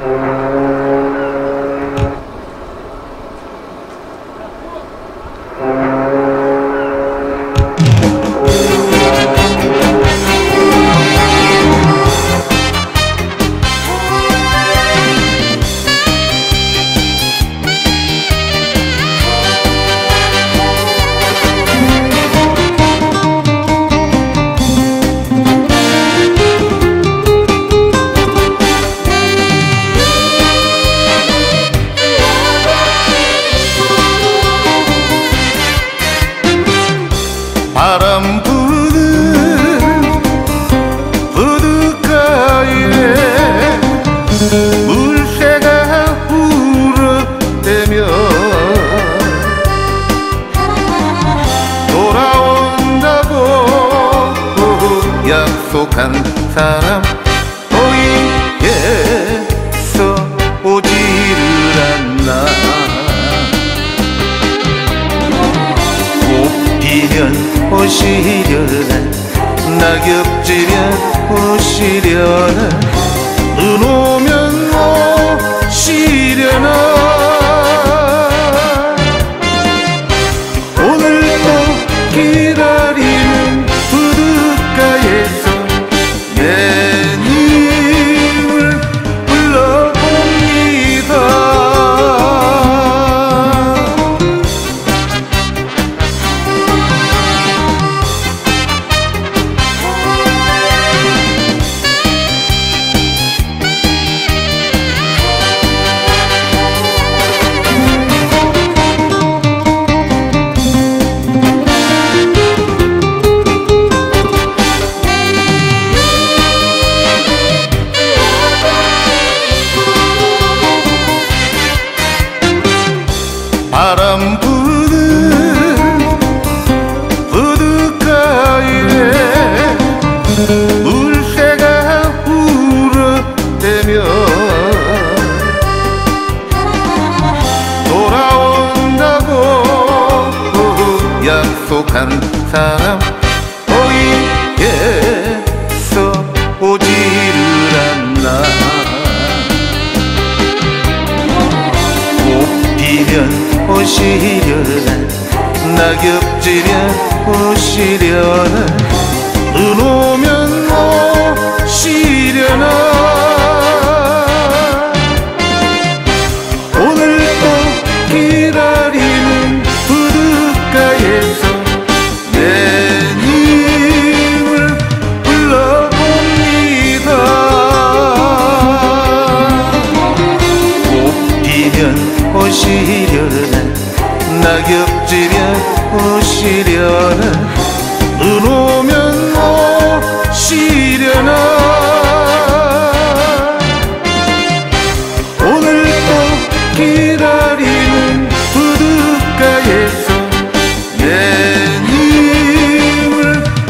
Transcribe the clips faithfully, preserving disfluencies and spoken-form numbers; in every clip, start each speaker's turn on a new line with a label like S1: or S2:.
S1: 바람 부는 부둣가에 물새가 울어대며 돌아온다고 약속한 사람 거기에서 오지를 않나. 꽃피면 오시려나 낙엽지면 오시려나 눈 오면 오시려나 오늘도 기다리는 부둣가에서 내 님을 불러봅니다. 바람 부는 부둣가에 물새가 울어대며 돌아온다고 약속한 사람 거기에서 오지를 않나. 꽃피면 오시려나 낙엽지면 오시려나 눈 오면 오시려나 오늘도 기다리는 부둣가에서 내 님을 불러봅니다. 꽃피면 오시려나 낙엽지면 오시려나 눈 오면 오시려나 오늘도 기다리는 부둣가에서 내 님을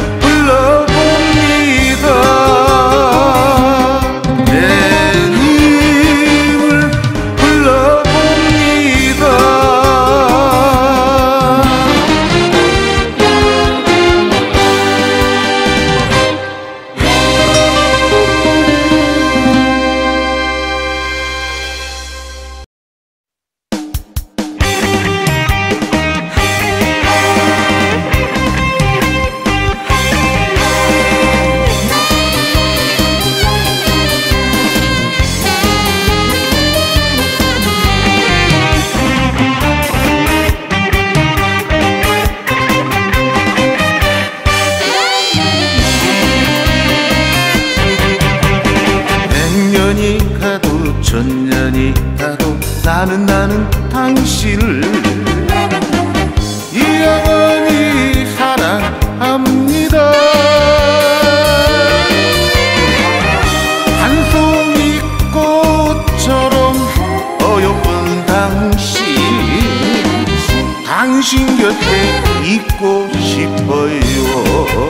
S1: 불러봅니다. 내 님을 불러봅니다. 백년이 가도 천년이 가도 나는 나는 당신을 영원히 사랑합니다. 한 송이 꽃처럼 어여쁜 당신 당신 곁에 있고 싶어요.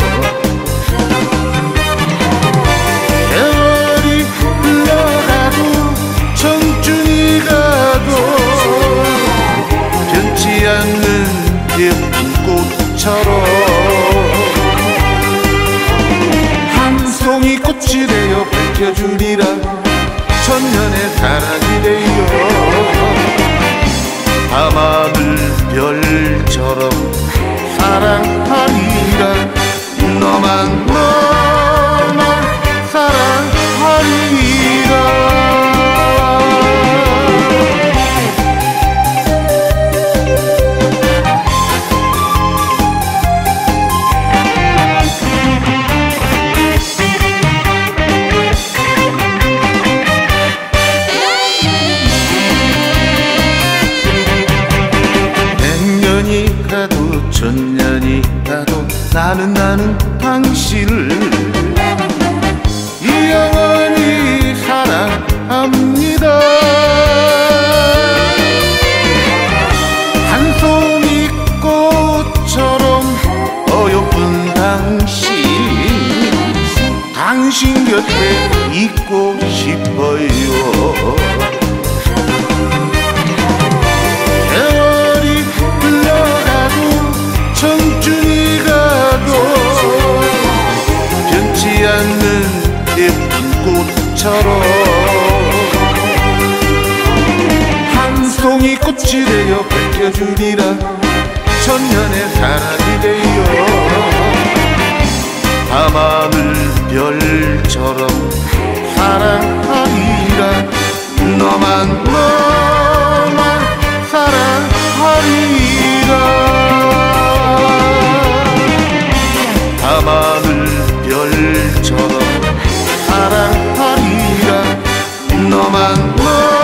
S1: 예쁜 꽃처럼 한 송이 꽃이 되어 밝혀주리라. 천년의 사랑이래요. 밤하늘 별처럼 사랑하리라. 너만 너만 사랑하리라. 가도 천년이 가도 나는 나는 당신을 영원히 사랑합니다. 한 송이 꽃처럼 어여쁜 당신, 당신 곁에 있고 싶어요. 청춘이 가도 변치 않는 예쁜 꽃처럼 한 송이 꽃이 되어 밝혀주리라. 천년의 사랑이래요. 밤하늘 별처럼 사랑하리라. 너만 너만 사랑하리라. 밤하늘 별처럼 사랑하리라. 너만 너